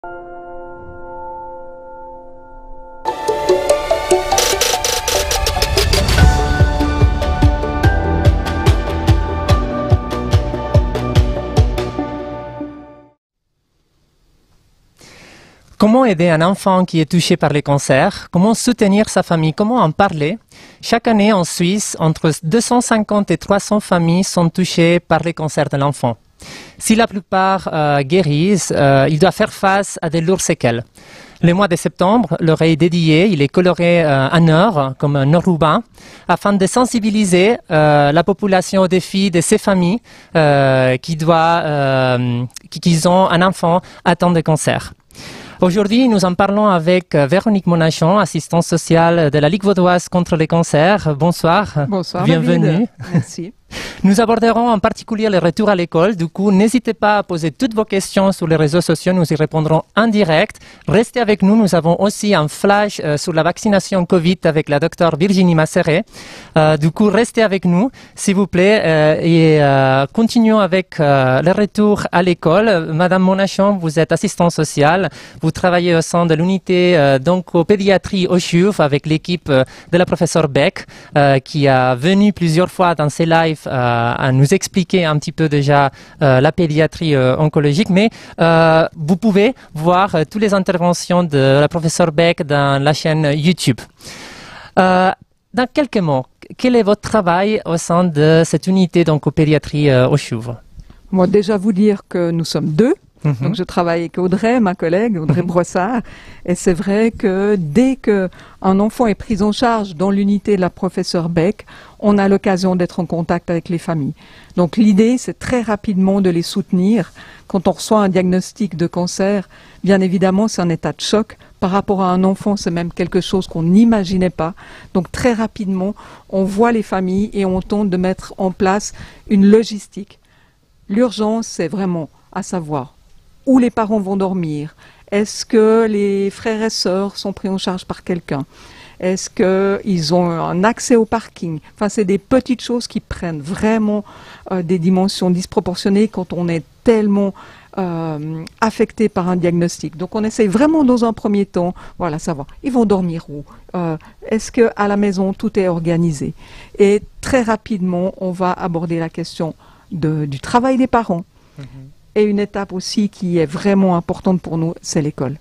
Comment aider un enfant qui est touché par les cancers? Comment soutenir sa famille? Comment en parler? Chaque année en Suisse, entre 250 et 300 familles sont touchées par les cancers de l'enfant. Si la plupart guérissent, il doit faire face à des lourdes séquelles. Le mois de septembre leur est dédié, il est coloré en or, comme un or ruban, afin de sensibiliser la population aux défis de ces familles qui ont un enfant atteint de cancer. Aujourd'hui, nous en parlons avec Véronique Monachon, assistante sociale de la Ligue vaudoise contre les cancers. Bonsoir. Bonsoir. Bienvenue. David. Merci. Nous aborderons en particulier le retour à l'école. Du coup, n'hésitez pas à poser toutes vos questions sur les réseaux sociaux. Nous y répondrons en direct. Restez avec nous. Nous avons aussi un flash sur la vaccination Covid avec la docteure Virginie Masseret. Du coup, restez avec nous, s'il vous plaît. Et continuons avec le retour à l'école. Madame Monachon, vous êtes assistante sociale. Vous travaillez au sein de l'unité d'oncopédiatrie au CHUV avec l'équipe de la professeure Beck qui a venu plusieurs fois dans ses lives à nous expliquer un petit peu déjà la pédiatrie oncologique, mais vous pouvez voir toutes les interventions de la professeure Beck dans la chaîne YouTube. Dans quelques mots, quel est votre travail au sein de cette unité d'oncopédiatrie au CHUV? Moi, déjà vous dire que nous sommes deux. Donc je travaille avec Audrey, ma collègue, Audrey Brossard, et c'est vrai que dès qu'un enfant est pris en charge dans l'unité de la professeure Beck, on a l'occasion d'être en contact avec les familles. Donc l'idée, c'est très rapidement de les soutenir. Quand on reçoit un diagnostic de cancer, bien évidemment, c'est un état de choc. Par rapport à un enfant, c'est même quelque chose qu'on n'imaginait pas. Donc très rapidement, on voit les familles et on tente de mettre en place une logistique. L'urgence, c'est vraiment à savoir où les parents vont dormir. Est-ce que les frères et sœurs sont pris en charge par quelqu'un? Est-ce qu'ils ont un accès au parking? Enfin, c'est des petites choses qui prennent vraiment des dimensions disproportionnées quand on est tellement affecté par un diagnostic. Donc, on essaye vraiment dans un premier temps, voilà, savoir, ils vont dormir où? Est-ce qu'à la maison, tout est organisé? Et très rapidement, on va aborder la question du travail des parents. Et une étape aussi qui est vraiment importante pour nous, c'est l'école.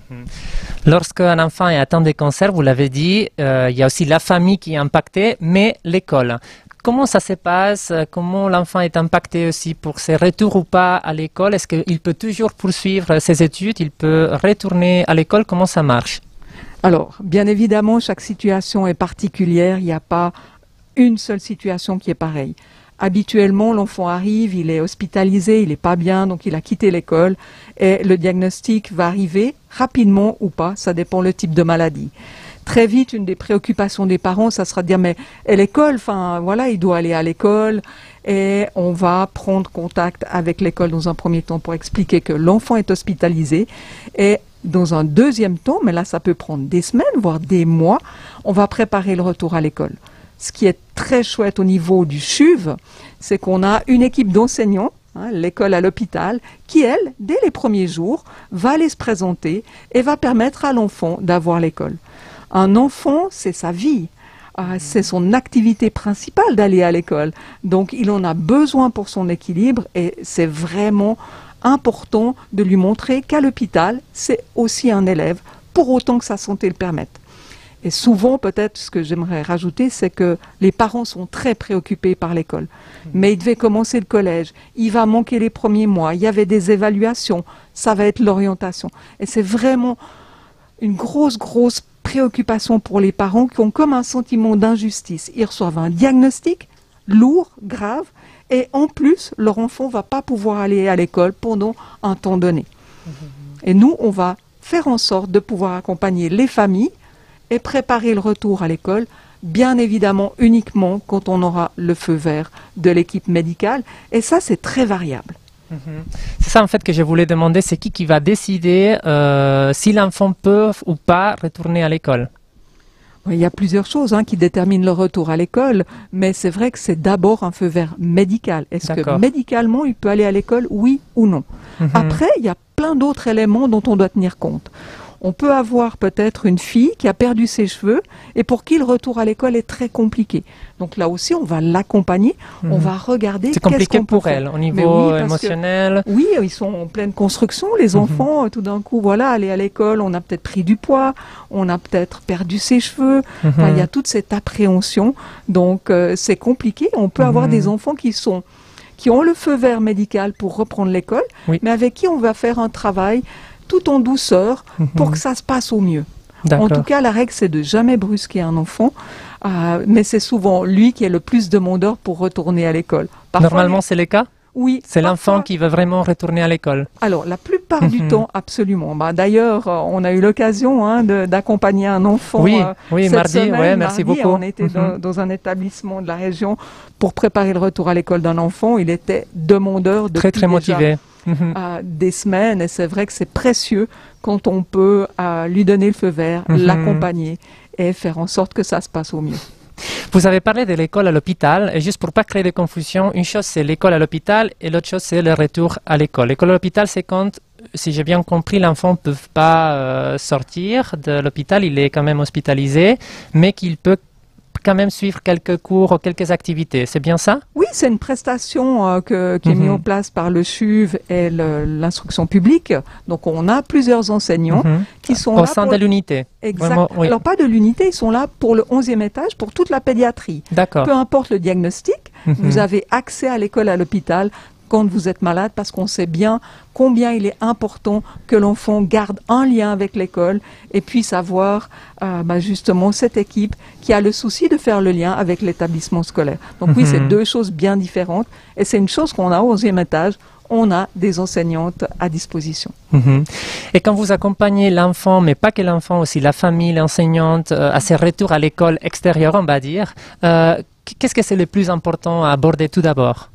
Lorsqu'un enfant est atteint de cancer, vous l'avez dit, il y a aussi la famille qui est impactée, mais l'école. Comment ça se passe? Comment l'enfant est impacté aussi pour ses retours ou pas à l'école? Est-ce qu'il peut toujours poursuivre ses études? Il peut retourner à l'école? Comment ça marche? Alors, bien évidemment, chaque situation est particulière. Il n'y a pas une seule situation qui est pareille. Habituellement, l'enfant arrive, il est hospitalisé, il n'est pas bien, donc il a quitté l'école et le diagnostic va arriver rapidement ou pas, ça dépend le type de maladie. Très vite, une des préoccupations des parents, ça sera de dire mais et l'école, enfin voilà, il doit aller à l'école et on va prendre contact avec l'école dans un premier temps pour expliquer que l'enfant est hospitalisé et dans un deuxième temps, mais là ça peut prendre des semaines, voire des mois, on va préparer le retour à l'école. Ce qui est très chouette au niveau du CHUV, c'est qu'on a une équipe d'enseignants, l'école à l'hôpital, qui, elle, dès les premiers jours, va aller se présenter et va permettre à l'enfant d'avoir l'école. Un enfant, c'est sa vie, c'est son activité principale d'aller à l'école. Donc, il en a besoin pour son équilibre et c'est vraiment important de lui montrer qu'à l'hôpital, c'est aussi un élève, pour autant que sa santé le permette. Et souvent, peut-être, ce que j'aimerais rajouter, c'est que les parents sont très préoccupés par l'école. Mais il devait commencer le collège, il va manquer les premiers mois, il y avait des évaluations, ça va être l'orientation. Et c'est vraiment une grosse préoccupation pour les parents qui ont comme un sentiment d'injustice. Ils reçoivent un diagnostic lourd, grave, et en plus, leur enfant ne va pas pouvoir aller à l'école pendant un temps donné. Et nous, on va faire en sorte de pouvoir accompagner les familles et préparer le retour à l'école, bien évidemment uniquement quand on aura le feu vert de l'équipe médicale. Et ça, c'est très variable. C'est ça en fait que je voulais demander, c'est qui va décider si l'enfant peut ou pas retourner à l'école? Il y a plusieurs choses qui déterminent le retour à l'école, mais c'est vrai que c'est d'abord un feu vert médical. Est-ce que médicalement, il peut aller à l'école, oui ou non? Après, il y a plein d'autres éléments dont on doit tenir compte. On peut avoir peut-être une fille qui a perdu ses cheveux et pour qui le retour à l'école est très compliqué. Donc là aussi, on va l'accompagner, on va regarder C'est qu'est-ce compliqué qu'on peut pour faire. elle, au niveau émotionnel. Oui, ils sont en pleine construction, les enfants. Tout d'un coup, voilà, aller à l'école, on a peut-être pris du poids, on a peut-être perdu ses cheveux. Enfin, il y a toute cette appréhension. Donc, c'est compliqué. On peut avoir des enfants qui ont le feu vert médical pour reprendre l'école, Oui. mais avec qui on va faire un travail tout en douceur pour que ça se passe au mieux. En tout cas, la règle, c'est de jamais brusquer un enfant, mais c'est souvent lui qui est le plus demandeur pour retourner à l'école. Parfois, Normalement, c'est le cas? oui. C'est l'enfant parfois- qui veut vraiment retourner à l'école. Alors, la plupart du temps, absolument. D'ailleurs, on a eu l'occasion d'accompagner un enfant Oui, cette mardi, semaine. merci Mardi, beaucoup. on était dans un établissement de la région pour préparer le retour à l'école d'un enfant. Il était demandeur depuis Très, très déjà, motivé. des semaines, et c'est vrai que c'est précieux quand on peut lui donner le feu vert, l'accompagner et faire en sorte que ça se passe au mieux. Vous avez parlé de l'école à l'hôpital, et juste pour pas créer de confusion, une chose c'est l'école à l'hôpital et l'autre chose c'est le retour à l'école. L'école à l'hôpital, c'est quand, si j'ai bien compris, l'enfant ne peut pas sortir de l'hôpital, il est quand même hospitalisé, mais qu'il peut quand même suivre quelques cours ou quelques activités. C'est bien ça? Oui, c'est une prestation qui est mise en place par le CHUV et l'instruction publique. Donc, on a plusieurs enseignants qui sont là au sein pour... de l'unité. Exact. Vraiment, oui. Alors, pas de l'unité, ils sont là pour le 11e étage, pour toute la pédiatrie. D'accord. Peu importe le diagnostic, vous avez accès à l'école à l'hôpital quand vous êtes malade, parce qu'on sait bien combien il est important que l'enfant garde un lien avec l'école et puisse avoir justement cette équipe qui a le souci de faire le lien avec l'établissement scolaire. Donc oui, c'est deux choses bien différentes, et c'est une chose qu'on a au 11e étage. On a des enseignantes à disposition. Et quand vous accompagnez l'enfant, mais pas que l'enfant, aussi la famille, l'enseignante, à ses retours à l'école extérieure, on va dire, qu'est-ce que c'est le plus important à aborder tout d'abord?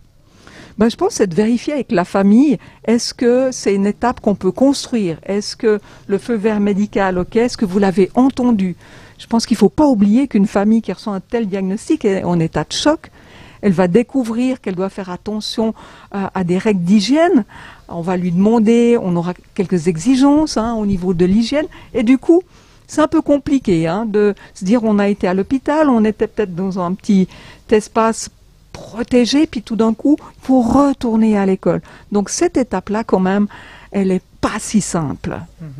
Je pense que c'est de vérifier avec la famille, est-ce que c'est une étape qu'on peut construire? Est-ce que le feu vert médical, ok, est-ce que vous l'avez entendu? Je pense qu'il ne faut pas oublier qu'une famille qui reçoit un tel diagnostic est en état de choc. Elle va découvrir qu'elle doit faire attention à des règles d'hygiène. On va lui demander, on aura quelques exigences au niveau de l'hygiène. Et du coup, c'est un peu compliqué de se dire on a été à l'hôpital, on était peut-être dans un petit espace protégé, puis tout d'un coup, il faut retourner à l'école. Donc cette étape-là, quand même, elle n'est pas si simple.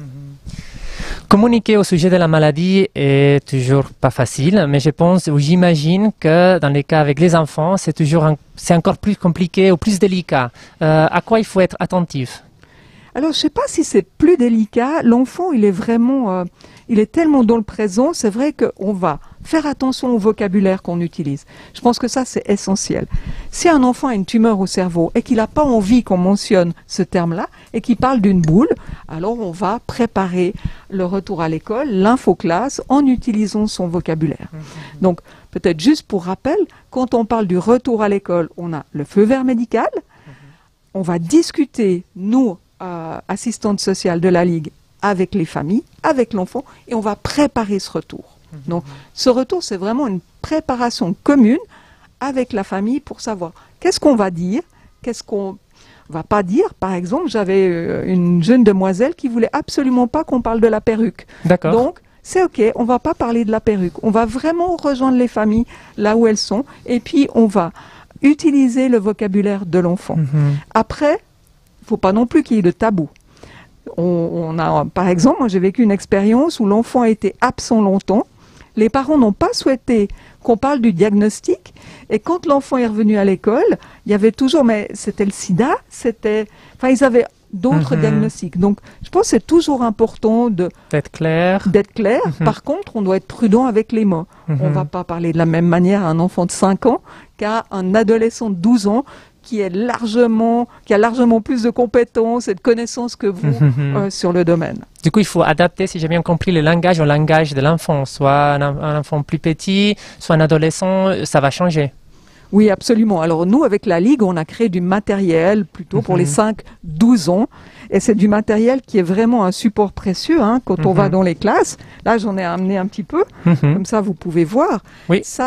Communiquer au sujet de la maladie est toujours pas facile, mais je pense ou j'imagine que dans les cas avec les enfants, c'est encore plus compliqué ou plus délicat. À quoi il faut être attentif? Alors, je ne sais pas si c'est plus délicat. L'enfant, il est vraiment, il est tellement dans le présent. C'est vrai qu'on va faire attention au vocabulaire qu'on utilise. Je pense que ça, c'est essentiel. Si un enfant a une tumeur au cerveau et qu'il n'a pas envie qu'on mentionne ce terme-là et qu'il parle d'une boule, alors on va préparer le retour à l'école, l'infoclasse, en utilisant son vocabulaire. Donc, peut-être juste pour rappel, quand on parle du retour à l'école, on a le feu vert médical. On va discuter, nous, assistante sociale de la Ligue, avec les familles, avec l'enfant, et on va préparer ce retour. Donc, ce retour, c'est vraiment une préparation commune avec la famille pour savoir qu'est-ce qu'on va dire, qu'est-ce qu'on va pas dire. Par exemple, j'avais une jeune demoiselle qui voulait absolument pas qu'on parle de la perruque. D'accord. Donc, c'est OK, on va pas parler de la perruque. On va vraiment rejoindre les familles là où elles sont, et puis on va utiliser le vocabulaire de l'enfant. Après, il ne faut pas non plus qu'il y ait de tabou. Par exemple, moi j'ai vécu une expérience où l'enfant a été absent longtemps. Les parents n'ont pas souhaité qu'on parle du diagnostic. Et quand l'enfant est revenu à l'école, il y avait toujours, mais c'était le sida, ils avaient d'autres diagnostics. Donc, je pense que c'est toujours important d'être clair. Par contre, on doit être prudent avec les mots. On ne va pas parler de la même manière à un enfant de 5 ans qu'à un adolescent de 12 ans qui a largement plus de compétences et de connaissances que vous sur le domaine. Du coup, il faut adapter, si j'ai bien compris, le langage au langage de l'enfant. Soit un enfant plus petit, soit un adolescent, ça va changer. Oui, absolument. Alors nous, avec la Ligue, on a créé du matériel plutôt pour les 5-12 ans. Et c'est du matériel qui est vraiment un support précieux quand on va dans les classes. Là, j'en ai amené un petit peu. Comme ça, vous pouvez voir. Oui. Ça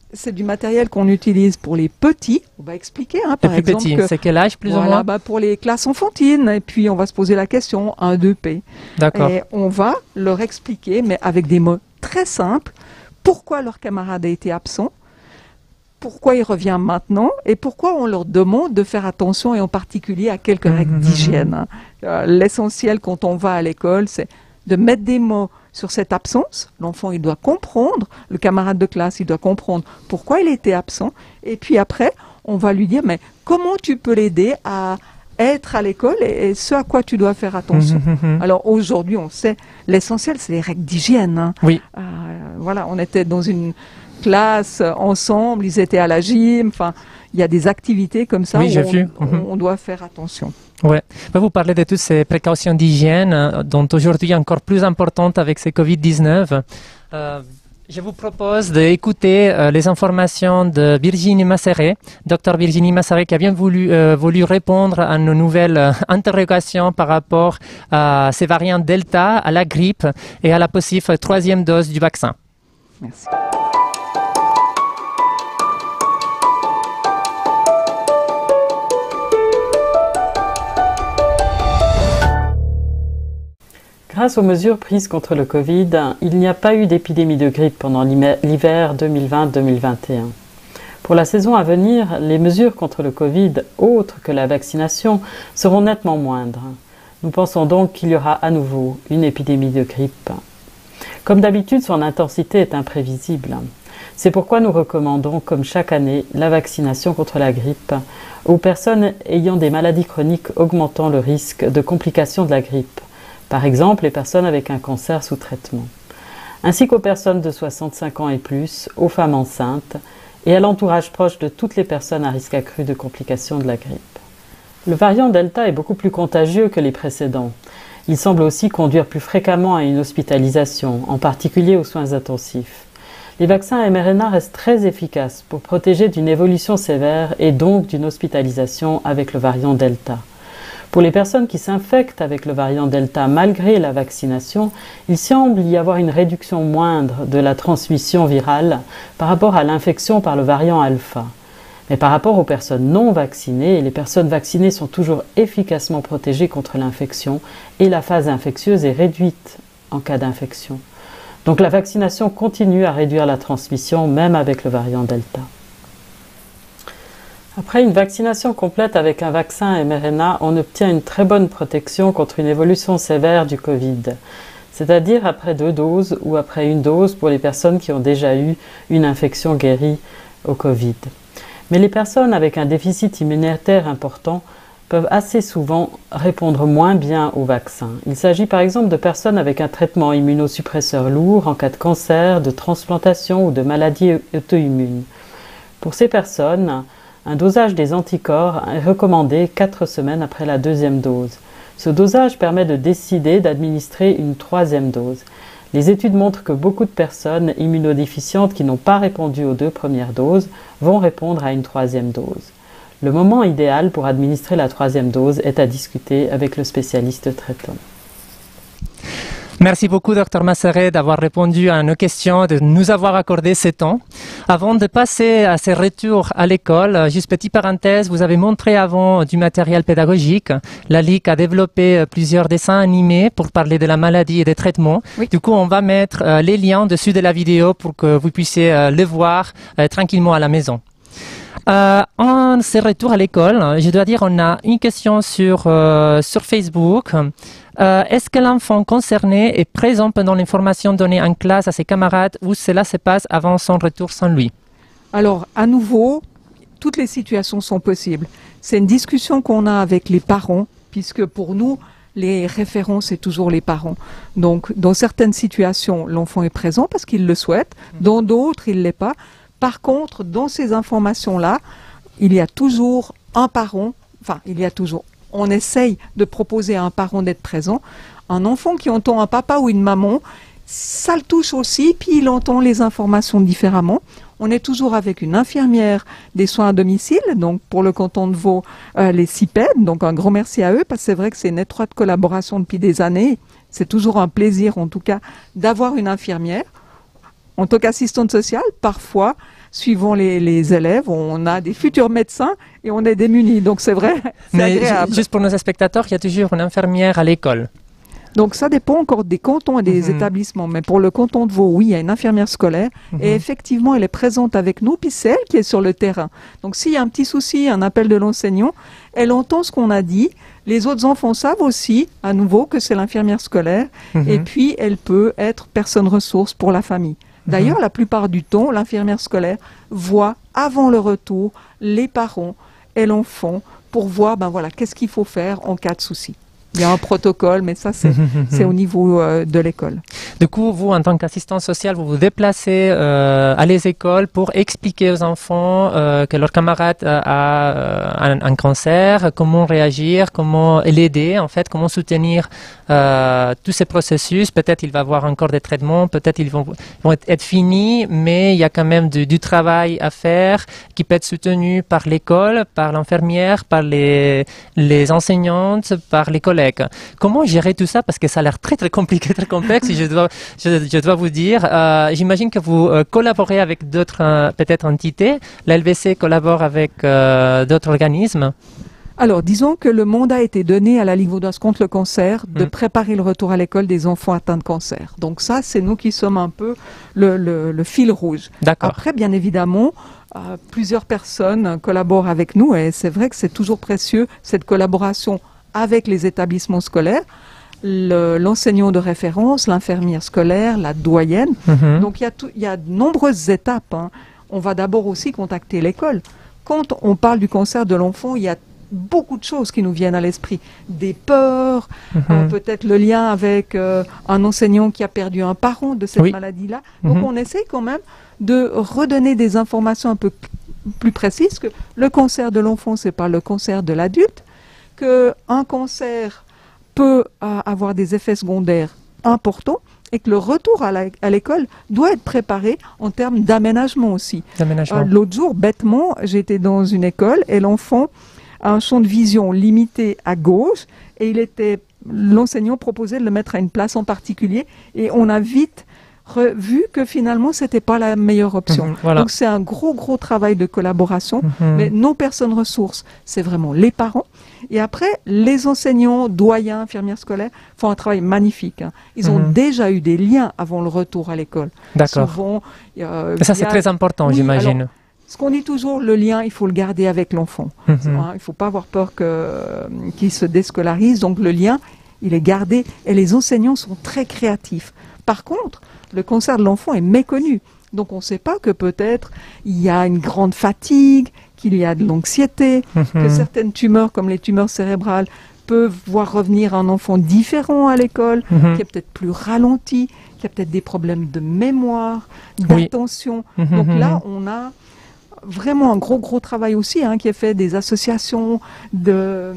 c'est du matériel qu'on utilise pour les petits. On va expliquer, hein, par Les plus exemple. petits, c'est quel âge plus ou moins? Pour les classes enfantines. Et puis, on va se poser la question 1, 2P. D'accord. Et on va leur expliquer, mais avec des mots très simples, pourquoi leur camarade a été absent, pourquoi il revient maintenant et pourquoi on leur demande de faire attention et en particulier à quelques règles d'hygiène. L'essentiel quand on va à l'école, c'est de mettre des mots sur cette absence. L'enfant, il doit comprendre, le camarade de classe, il doit comprendre pourquoi il était absent. Et puis après, on va lui dire, mais comment tu peux l'aider à être à l'école et ce à quoi tu dois faire attention. Alors aujourd'hui, on sait, l'essentiel, c'est les règles d'hygiène. Hein. Oui. Voilà, on était dans une classe ensemble, ils étaient à la gym, enfin, il y a des activités comme ça oui, où on doit faire attention. Ouais. Vous parlez de toutes ces précautions d'hygiène, dont aujourd'hui encore plus importantes avec ces Covid-19. Je vous propose d'écouter les informations de Virginie Masseret, docteur Virginie Masseret, qui a bien voulu répondre à nos nouvelles interrogations par rapport à ces variants Delta, à la grippe et à la possible troisième dose du vaccin. Merci. Grâce aux mesures prises contre le Covid, il n'y a pas eu d'épidémie de grippe pendant l'hiver 2020-2021. Pour la saison à venir, les mesures contre le Covid, autres que la vaccination, seront nettement moindres. Nous pensons donc qu'il y aura à nouveau une épidémie de grippe. Comme d'habitude, son intensité est imprévisible. C'est pourquoi nous recommandons, comme chaque année, la vaccination contre la grippe aux personnes ayant des maladies chroniques augmentant le risque de complications de la grippe. Par exemple, les personnes avec un cancer sous traitement, ainsi qu'aux personnes de 65 ans et plus, aux femmes enceintes et à l'entourage proche de toutes les personnes à risque accru de complications de la grippe. Le variant Delta est beaucoup plus contagieux que les précédents. Il semble aussi conduire plus fréquemment à une hospitalisation, en particulier aux soins intensifs. Les vaccins mRNA restent très efficaces pour protéger d'une évolution sévère et donc d'une hospitalisation avec le variant Delta. Pour les personnes qui s'infectent avec le variant Delta malgré la vaccination, il semble y avoir une réduction moindre de la transmission virale par rapport à l'infection par le variant Alpha. Mais par rapport aux personnes non vaccinées, les personnes vaccinées sont toujours efficacement protégées contre l'infection et la phase infectieuse est réduite en cas d'infection. Donc la vaccination continue à réduire la transmission même avec le variant Delta. Après une vaccination complète avec un vaccin mRNA, on obtient une très bonne protection contre une évolution sévère du Covid, c'est-à-dire après 2 doses ou après 1 dose pour les personnes qui ont déjà eu une infection guérie au Covid. Mais les personnes avec un déficit immunitaire important peuvent assez souvent répondre moins bien au vaccin. Il s'agit par exemple de personnes avec un traitement immunosuppresseur lourd en cas de cancer, de transplantation ou de maladie auto-immune. Pour ces personnes, un dosage des anticorps est recommandé 4 semaines après la 2e dose. Ce dosage permet de décider d'administrer une 3e dose. Les études montrent que beaucoup de personnes immunodéficientes qui n'ont pas répondu aux 2 premières doses vont répondre à une 3e dose. Le moment idéal pour administrer la 3e dose est à discuter avec le spécialiste traitant. Merci beaucoup, Dr Masseret, d'avoir répondu à nos questions, de nous avoir accordé ce temps. Avant de passer à ces retours à l'école, juste petite parenthèse, vous avez montré avant du matériel pédagogique. La Ligue a développé plusieurs dessins animés pour parler de la maladie et des traitements. Oui. Du coup, on va mettre les liens dessus de la vidéo pour que vous puissiez le voir tranquillement à la maison. En ces retours à l'école, je dois dire, on a une question sur Facebook. Est-ce que l'enfant concerné est présent pendant l'information donnée en classe à ses camarades ou cela se passe avant son retour sans lui? Alors, à nouveau, toutes les situations sont possibles. C'est une discussion qu'on a avec les parents, puisque pour nous, les référents, c'est toujours les parents. Donc, dans certaines situations, l'enfant est présent parce qu'il le souhaite. Dans d'autres, il ne l'est pas. Par contre, dans ces informations-là, il y a toujours un parent, on essaye de proposer à un parent d'être présent. Un enfant qui entend un papa ou une maman, ça le touche aussi, puis il entend les informations différemment. On est toujours avec une infirmière des soins à domicile, donc pour le canton de Vaud, les CIPED, donc un grand merci à eux, parce que c'est vrai que c'est une étroite collaboration depuis des années. C'est toujours un plaisir, en tout cas, d'avoir une infirmière. En tant qu'assistante sociale, parfois, suivant les élèves, on a des futurs médecins et on est démunis. Donc c'est vrai, c'est agréable. Juste pour nos spectateurs, il y a toujours une infirmière à l'école. Donc ça dépend encore des cantons et des établissements. Mais pour le canton de Vaud, oui, il y a une infirmière scolaire. Et effectivement, elle est présente avec nous, puis c'est elle qui est sur le terrain. Donc s'il y a un petit souci, un appel de l'enseignant, elle entend ce qu'on a dit. Les autres enfants savent aussi, à nouveau, que c'est l'infirmière scolaire. Et puis, elle peut être personne ressource pour la famille. D'ailleurs, la plupart du temps, l'infirmière scolaire voit, avant le retour, les parents et l'enfant pour voir, ben voilà, qu'est-ce qu'il faut faire en cas de souci. Il y a un protocole, mais ça, c'est au niveau de l'école. Du coup, vous, en tant qu'assistant social, vous vous déplacez à les écoles pour expliquer aux enfants que leur camarade a un cancer, comment réagir, comment l'aider, en fait, comment soutenir tous ces processus. Peut-être il va avoir encore des traitements, peut-être ils vont être finis, mais il y a quand même du travail à faire qui peut être soutenu par l'école, par l'infirmière, par les enseignantes, par les collègues. Comment gérer tout ça? Parce que ça a l'air très très compliqué, très complexe. Je dois vous dire, j'imagine que vous collaborez avec d'autres peut-être entités. La LVC collabore avec d'autres organismes. Alors, disons que le mandat a été donné à la Ligue vaudoise contre le cancer de préparer le retour à l'école des enfants atteints de cancer. Donc ça, c'est nous qui sommes un peu le fil rouge. D'accord. Après, bien évidemment, plusieurs personnes collaborent avec nous et c'est vrai que c'est toujours précieux, cette collaboration avec les établissements scolaires, l'enseignant de référence, l'infirmière scolaire, la doyenne. Donc il y a de nombreuses étapes. On va d'abord aussi contacter l'école. Quand on parle du cancer de l'enfant, il y a beaucoup de choses qui nous viennent à l'esprit. Des peurs, peut-être le lien avec un enseignant qui a perdu un parent de cette maladie-là. Donc on essaie quand même de redonner des informations un peu plus précises, que le cancer de l'enfant, c'est pas le cancer de l'adulte, qu'un cancer peut avoir des effets secondaires importants et que le retour à l'école doit être préparé en termes d'aménagement aussi. L'autre jour, bêtement, j'étais dans une école et l'enfant a un champ de vision limité à gauche et l'enseignant proposait de le mettre à une place en particulier et on a vite vu que finalement c'était pas la meilleure option. Voilà. Donc c'est un gros travail de collaboration, mais nos personnes ressources, c'est vraiment les parents. Et après, les enseignants, doyens, infirmières scolaires font un travail magnifique. Ils ont déjà eu des liens avant le retour à l'école. D'accord. Souvent, ça c'est très important, j'imagine. Ce qu'on dit toujours, le lien, il faut le garder avec l'enfant. Il ne faut pas avoir peur qu'il se déscolarise. Donc le lien, il est gardé et les enseignants sont très créatifs. Par contre, le cancer de l'enfant est méconnu. Donc on ne sait pas que peut-être il y a une grande fatigue, qu'il y a de l'anxiété, que certaines tumeurs comme les tumeurs cérébrales peuvent voir revenir un enfant différent à l'école, qui est peut-être plus ralenti, qui a peut-être des problèmes de mémoire, d'attention. Donc là, on a vraiment un gros travail aussi qui est fait des associations, de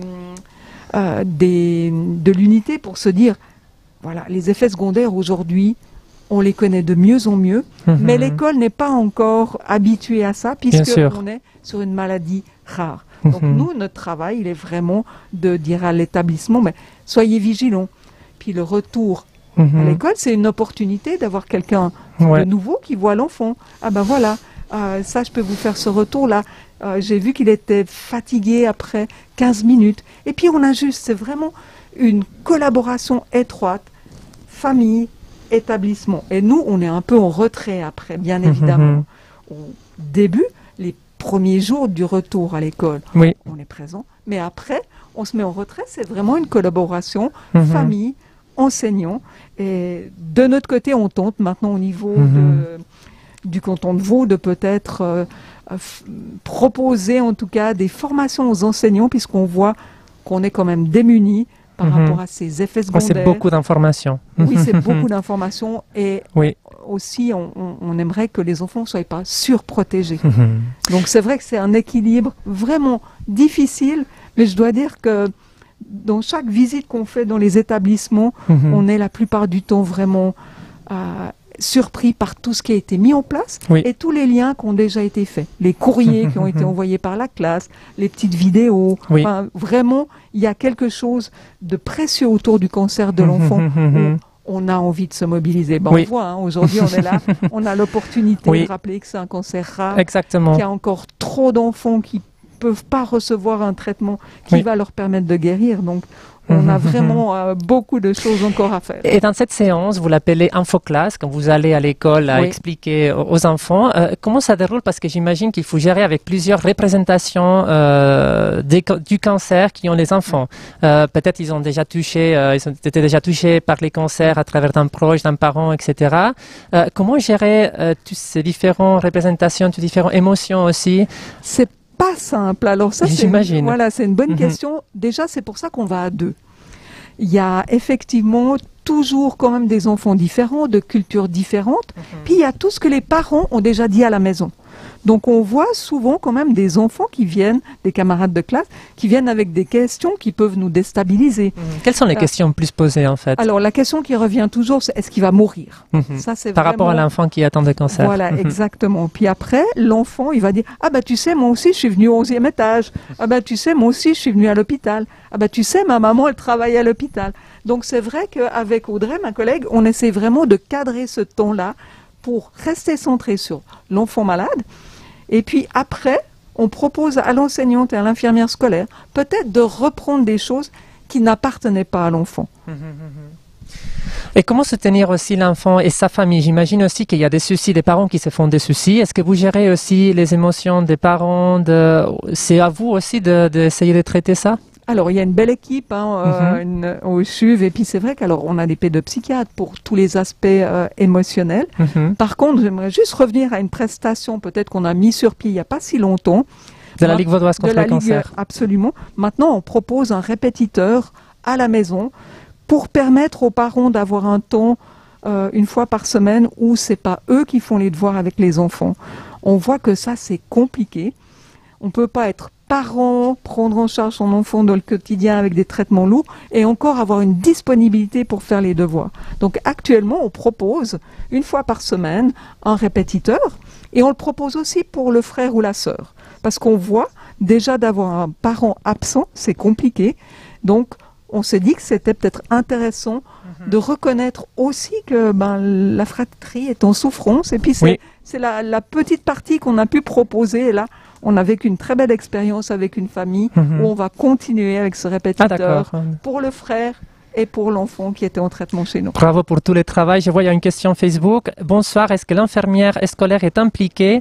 l'unité pour se dire, voilà, les effets secondaires aujourd'hui, on les connaît de mieux en mieux, mais l'école n'est pas encore habituée à ça puisqu'on est sur une maladie rare. Donc nous, notre travail, il est vraiment de dire à l'établissement, mais soyez vigilants. Puis le retour à l'école, c'est une opportunité d'avoir quelqu'un de nouveau qui voit l'enfant. Ah ben voilà, ça je peux vous faire ce retour-là. J'ai vu qu'il était fatigué après 15 minutes. Et puis on ajuste, c'est vraiment une collaboration étroite, famille, établissement. Et nous, on est un peu en retrait après, bien évidemment. Au début, les premiers jours du retour à l'école, on est présent. Mais après, on se met en retrait. C'est vraiment une collaboration famille, enseignants. Et de notre côté, on tente maintenant au niveau du canton de Vaud de peut-être proposer en tout cas des formations aux enseignants puisqu'on voit qu'on est quand même démunis par rapport à ces effets secondaires. C'est beaucoup d'informations. Oui, c'est beaucoup d'informations et aussi on aimerait que les enfants ne soient pas surprotégés. Donc c'est vrai que c'est un équilibre vraiment difficile, mais je dois dire que dans chaque visite qu'on fait dans les établissements, on est la plupart du temps vraiment surpris par tout ce qui a été mis en place et tous les liens qui ont déjà été faits. Les courriers qui ont été envoyés par la classe, les petites vidéos. Enfin, vraiment, il y a quelque chose de précieux autour du cancer de l'enfant. on a envie de se mobiliser. Ben, Oui. on voit, hein, aujourd'hui on est là, on a l'opportunité Oui. de rappeler que c'est un cancer rare, Exactement. qu'il y a encore trop d'enfants qui peuvent pas recevoir un traitement qui Oui. va leur permettre de guérir. Donc on a vraiment beaucoup de choses encore à faire. Et dans cette séance, vous l'appelez infoclasse, quand vous allez à l'école à Oui. expliquer aux enfants. Comment ça déroule? Parce que j'imagine qu'il faut gérer avec plusieurs représentations du cancer qui ont les enfants. Peut-être ils ont déjà touché, ils ont été déjà touchés par les cancers à travers d'un proche, d'un parent, etc. Comment gérer toutes ces différentes représentations, toutes ces différentes émotions aussi? C'est pas simple. Alors ça, J'imagine. Voilà, c'est une bonne question. Déjà, c'est pour ça qu'on va à deux. Il y a effectivement toujours quand même des enfants différents, de cultures différentes. Puis il y a tout ce que les parents ont déjà dit à la maison. Donc on voit souvent quand même des enfants qui viennent, des camarades de classe, qui viennent avec des questions qui peuvent nous déstabiliser. Quelles sont les questions plus posées en fait? Alors la question qui revient toujours, c'est est-ce qu'il va mourir? Ça, c'est Par rapport à vraiment... l'enfant qui attend le cancer. Voilà, exactement. Puis après, l'enfant, il va dire « Ah bah tu sais, moi aussi, je suis venu au 11e étage. Ah bah tu sais, moi aussi, je suis venu à l'hôpital. Ah bah tu sais, ma maman, elle travaille à l'hôpital. » Donc c'est vrai qu'avec Audrey, ma collègue, on essaie vraiment de cadrer ce temps-là pour rester centré sur l'enfant malade. Et puis après, on propose à l'enseignante et à l'infirmière scolaire peut-être de reprendre des choses qui n'appartenaient pas à l'enfant. Et comment soutenir aussi l'enfant et sa famille? J'imagine aussi qu'il y a des soucis, des parents qui se font des soucis. Est-ce que vous gérez aussi les émotions des parents? C'est à vous aussi d'essayer de traiter ça? Alors, il y a une belle équipe au CHUV, et puis c'est vrai qu'alors on a des pédopsychiatres pour tous les aspects émotionnels. Par contre, j'aimerais juste revenir à une prestation peut-être qu'on a mis sur pied il n'y a pas si longtemps. De la Ligue vaudoise contre le cancer. Absolument. Maintenant, on propose un répétiteur à la maison pour permettre aux parents d'avoir un temps une fois par semaine où c'est pas eux qui font les devoirs avec les enfants. On voit que ça, c'est compliqué. On peut pas être parent, prendre en charge son enfant dans le quotidien avec des traitements lourds et encore avoir une disponibilité pour faire les devoirs. Donc actuellement, on propose une fois par semaine un répétiteur et on le propose aussi pour le frère ou la sœur. Parce qu'on voit déjà d'avoir un parent absent, c'est compliqué. Donc on s'est dit que c'était peut-être intéressant de reconnaître aussi que la fratrie est en souffrance. Et puis c'est la petite partie qu'on a pu proposer. Et là, on a vécu une très belle expérience avec une famille où on va continuer avec ce répétiteur pour le frère et pour l'enfant qui était en traitement chez nous. Bravo pour tout le travail. Je vois il y a une question Facebook. Bonsoir, est-ce que l'infirmière scolaire est impliquée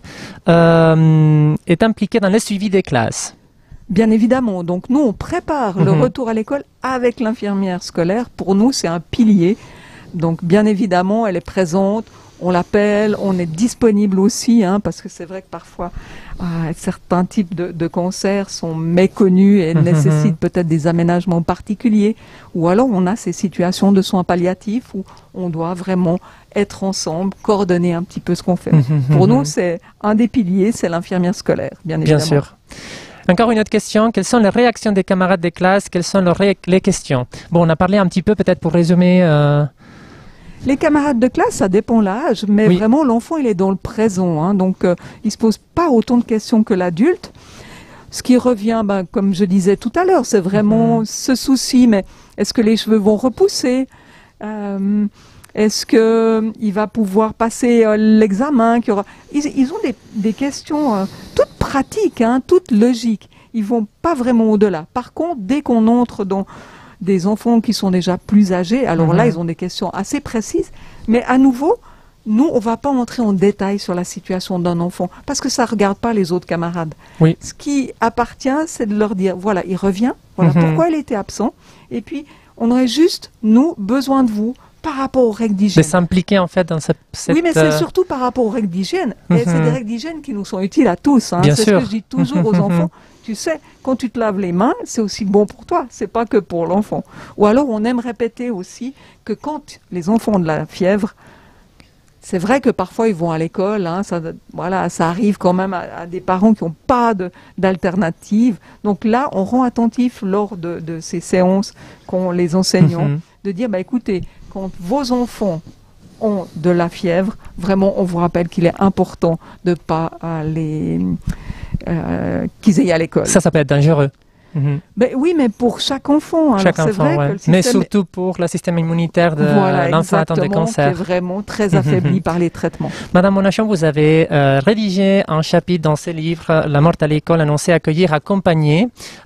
dans le suivi des classes? Bien évidemment. Donc nous, on prépare le retour à l'école avec l'infirmière scolaire. Pour nous, c'est un pilier. Donc bien évidemment, elle est présente. On l'appelle, on est disponible aussi, parce que c'est vrai que parfois certains types de cancers sont méconnus et nécessitent peut-être des aménagements particuliers. Ou alors on a ces situations de soins palliatifs où on doit vraiment être ensemble, coordonner un petit peu ce qu'on fait. Pour nous, c'est un des piliers, c'est l'infirmière scolaire, bien évidemment. Bien sûr. Encore une autre question. Quelles sont les réactions des camarades de classe? Quelles sont les questions? Bon, on a parlé un petit peu, peut-être pour résumer... Les camarades de classe, ça dépend l'âge, mais vraiment l'enfant il est dans le présent, donc il se pose pas autant de questions que l'adulte. Ce qui revient, comme je disais tout à l'heure, c'est vraiment ce souci, mais est-ce que les cheveux vont repousser? Est-ce que il va pouvoir passer l'examen? Ils ont des questions toutes pratiques, toutes logiques. Ils vont pas vraiment au-delà. Par contre, dès qu'on entre dans des enfants qui sont déjà plus âgés, alors là, ils ont des questions assez précises. Mais à nouveau, nous, on va pas entrer en détail sur la situation d'un enfant, parce que ça regarde pas les autres camarades. Ce qui appartient, c'est de leur dire, voilà, il revient, voilà pourquoi il était absent, et puis, on aurait juste, nous, besoin de vous, par rapport aux règles d'hygiène. De s'impliquer, en fait, dans cette... Oui, mais c'est surtout par rapport aux règles d'hygiène. Et c'est des règles d'hygiène qui nous sont utiles à tous. Bien c'est sûr. ce que je dis toujours aux enfants. Tu sais, quand tu te laves les mains, c'est aussi bon pour toi, c'est pas que pour l'enfant. Ou alors, on aime répéter aussi que quand les enfants ont de la fièvre, c'est vrai que parfois ils vont à l'école, ça arrive quand même à des parents qui n'ont pas d'alternative. Donc là, on rend attentif lors de ces séances qu'ont les enseignants, de dire, écoutez, quand vos enfants ont de la fièvre, vraiment, on vous rappelle qu'il est important de ne pas qu'ils aillent à l'école. Ça peut être dangereux. Ben oui, mais pour chaque enfant. Chaque Alors, enfant, vrai ouais. que le système Mais surtout pour le système immunitaire de voilà, l'enfant atteint de exactement, cancer. qui est vraiment très affaibli par les traitements. Madame Monachon, vous avez rédigé un chapitre dans ce livre, La mort à l'école, annoncer, accueillir, accompagner.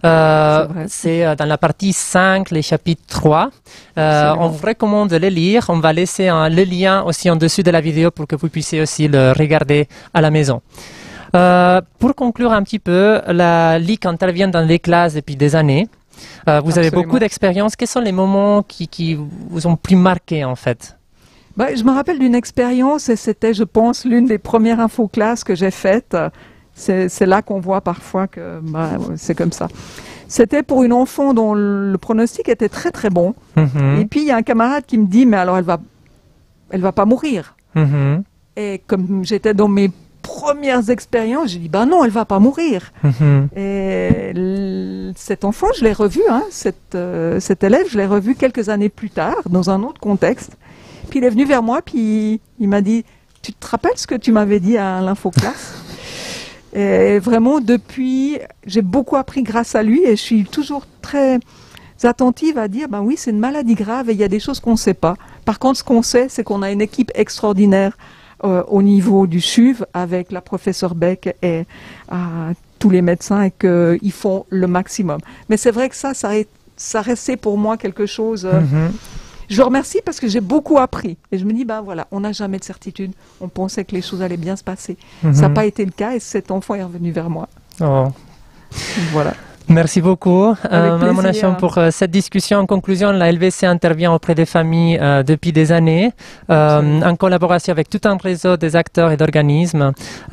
C'est dans la partie 5, les chapitres 3. On vous recommande de les lire. On va laisser le lien aussi en dessous de la vidéo pour que vous puissiez aussi le regarder à la maison. Pour conclure un petit peu, la LIC intervient dans les classes depuis des années. Vous avez beaucoup d'expérience. Quels sont les moments qui vous ont plus marqué en fait? Je me rappelle d'une expérience et c'était, je pense, l'une des premières infoclasses que j'ai faites. C'est là qu'on voit parfois que c'est comme ça. C'était pour une enfant dont le pronostic était très très bon. Et puis il y a un camarade qui me dit, mais alors elle va pas mourir. Et comme j'étais dans mes premières expériences, j'ai dit, non, elle va pas mourir. Et cet enfant, je l'ai revu, cet élève, je l'ai revu quelques années plus tard, dans un autre contexte. Puis il est venu vers moi, puis il m'a dit, tu te rappelles ce que tu m'avais dit à l'infoclasse? Et vraiment, depuis, j'ai beaucoup appris grâce à lui et je suis toujours très attentive à dire, oui, c'est une maladie grave et il y a des choses qu'on ne sait pas. Par contre, ce qu'on sait, c'est qu'on a une équipe extraordinaire au niveau du CHUV avec la professeure Beck et tous les médecins et qu'ils font le maximum. Mais c'est vrai que ça restait pour moi quelque chose... Je le remercie parce que j'ai beaucoup appris. Et je me dis, voilà, on n'a jamais de certitude. On pensait que les choses allaient bien se passer. Ça n'a pas été le cas et cet enfant est revenu vers moi. Oh. Voilà. Merci beaucoup, Madame Monachon, pour cette discussion. En conclusion, la LVC intervient auprès des familles depuis des années, en collaboration avec tout un réseau des acteurs et d'organismes.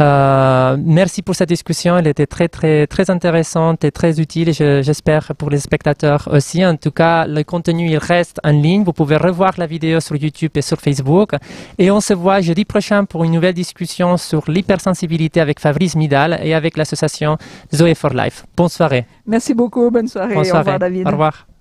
Merci pour cette discussion. Elle était très, très, très intéressante et très utile. Et j'espère pour les spectateurs aussi. En tout cas, le contenu, il reste en ligne. Vous pouvez revoir la vidéo sur YouTube et sur Facebook. Et on se voit jeudi prochain pour une nouvelle discussion sur l'hypersensibilité avec Fabrice Midal et avec l'association Zoé for Life. Bonne soirée. Merci beaucoup, bonne soirée. Bonne soirée. Au revoir, David. Au revoir.